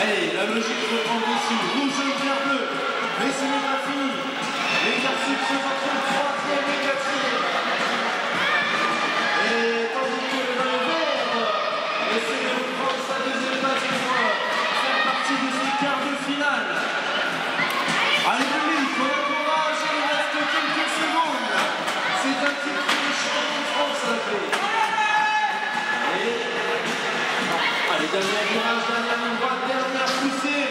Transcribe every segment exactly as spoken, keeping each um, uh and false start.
Allez, la logique reprend ici. Rouge, jaune, vert, bleu. Mais ce n'est pas fini. Les garçons se battent le troisième et quatrième. Et tandis que le maillot vert essaie de reprendre sa deuxième place pour faire partie de ces quarts de finale. Allez, public, on encourage, il reste quelques secondes. C'est un titre de champion de France à la clé. Allez, dernier virage, dernière ligne droite, dernière poussée.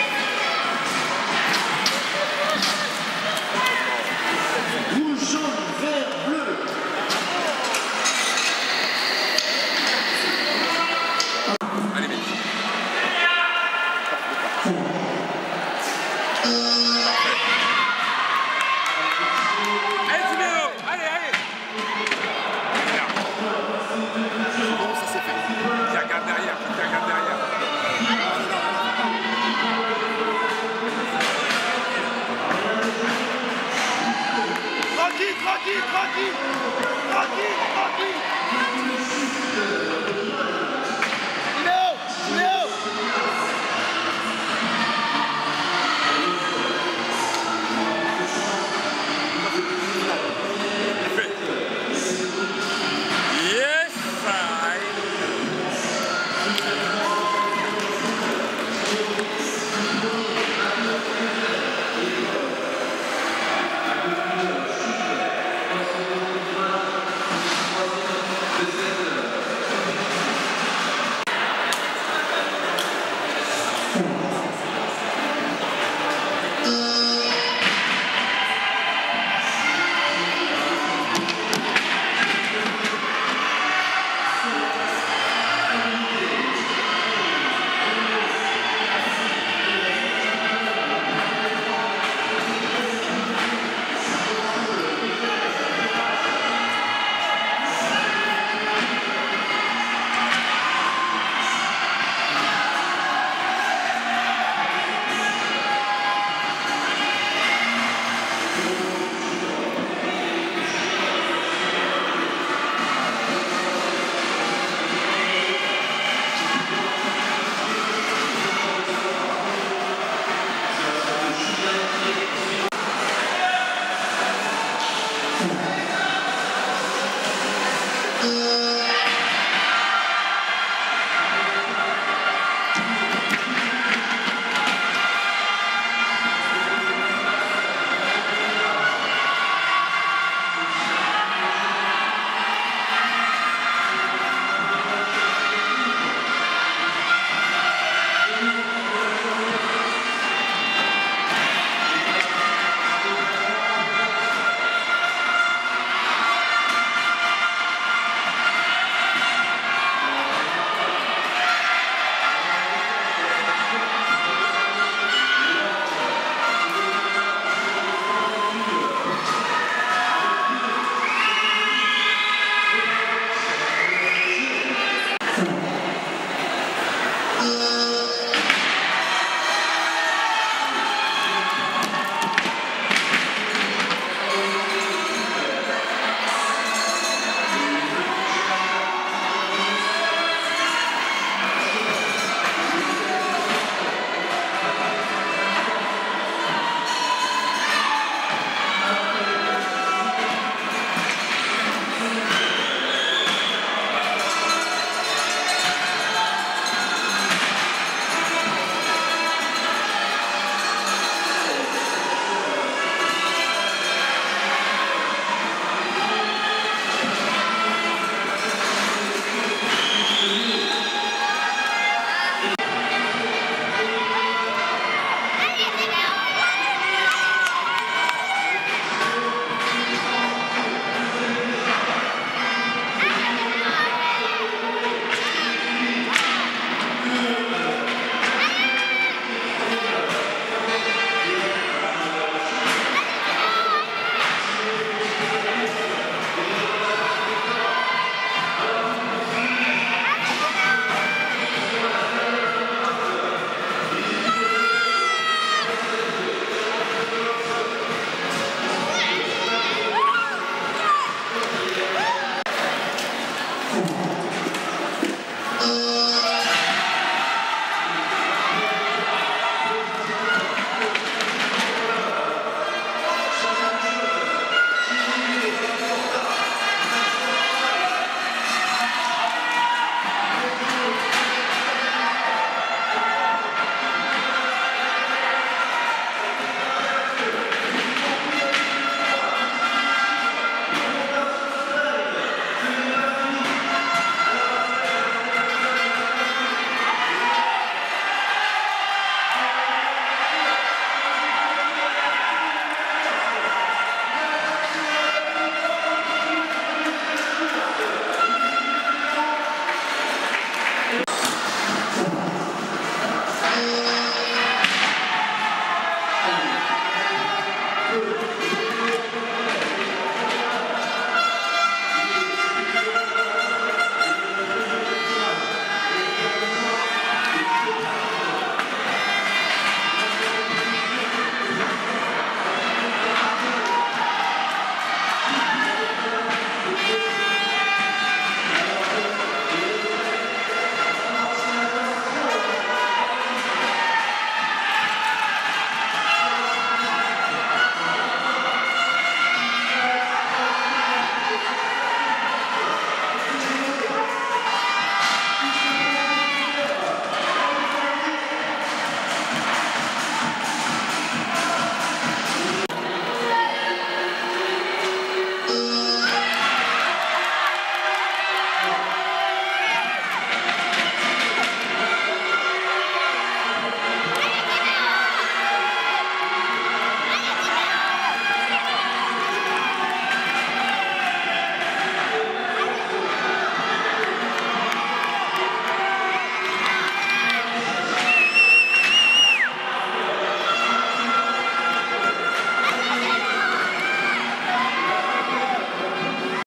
Rouge, jaune, vert, bleu. Allez, vite. Allez, Timéo. Allez, allez. C'est bon, ça c'est fait. Qui regarde derrière, qui regarde derrière. Tranquille, tranquille, tranquille.